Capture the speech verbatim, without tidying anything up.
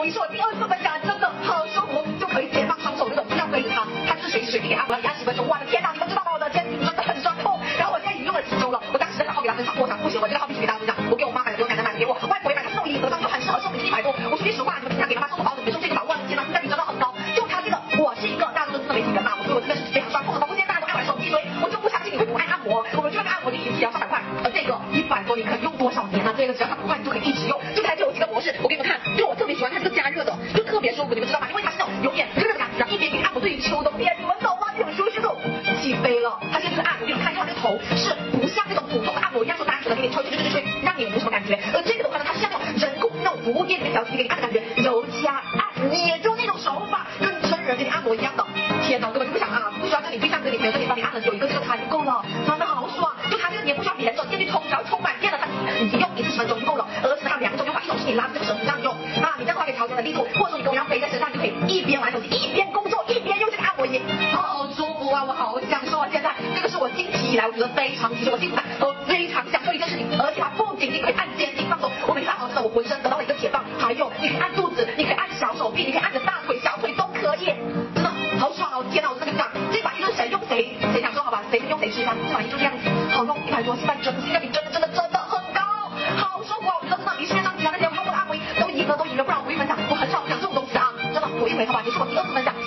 摩仪是我第二次分享，真的好舒服，就可以解放双手那种，不要背着它，它就是随时随地给按摩，你按十分钟，我的天哪，你们知道吗？我的肩颈真的很酸痛，然后我现在已经用了几周了，我当时真的好给他分享，我想不行，我这个号必须给大家分享，我给我妈买的，给我奶奶买的，给我外婆也买的，这种礼盒上又很适合送，每次一百多，我说句实话，你们平常给妈妈送个包子，你们送这个吧，我的天哪，性价比真的很高，就它这个，我是一个大家都是自媒体人嘛，我所以我真的是非常酸痛的，包括现在大家都爱玩手机，所以我就不相信你会不爱按摩，我们去外面按摩就一次要上百块，而这个一百多你可以用多少年呢？这个只要它不坏，你就可以一直用，就它就有几个模式，我给你们看，就我特别喜欢它这个加热的，就特别舒服，你们知道吗？因为它是那种有点热热的感觉，然后一边给你按摩，对于秋冬天，你们懂吗？这种舒适度起飞了，它现在就是按摩，给你们看，因为它这个头是不像那种普通的按摩一样，说单纯的给你吹吹吹吹吹，让你没什么感觉，而这个的话呢，它是像那种人工那种服务业里面小姐姐给你按的感觉，揉掐按捏，就那种手法跟真人给你按摩一样的。天哪，我根本就不想啊，不需要跟你对象跟你朋友跟你帮你按了，有一个这个它就够了，真的好爽。就它这个你也不需要连着电去充，只要充满电了，它你用一次十分钟就够了。而且它有两种用法，一种是你拉着这个绳子这样用，啊，你这样的话可以调整的力度，或者说你跟我一样背在身上，就可以一边玩手机一边工作一边用这个按摩仪，好舒服啊，我好享受啊！现在这个是我近期以来我觉得非常提升我幸福感，我非常享受一件事情，而且它不仅仅可以按肩颈放松，我每次按摩真的我浑身得到了一个解放，还有你可以按肚子，你可以按小手臂，你可以按你的大腿、小腿都可以，真的好爽哦！天哪，我真的跟你讲，这把就是谁用谁谁享受好吧，谁用谁吃香，这玩意就这样子，好用，一百多，性价比真的性价比真的真的真的很高，好舒服啊！我觉得真的比市面上其他那些用过的按摩仪都赢了都赢了，不然我不会分享，我很少分享这种东西啊，真的我一回好吧，也是我第二次分享。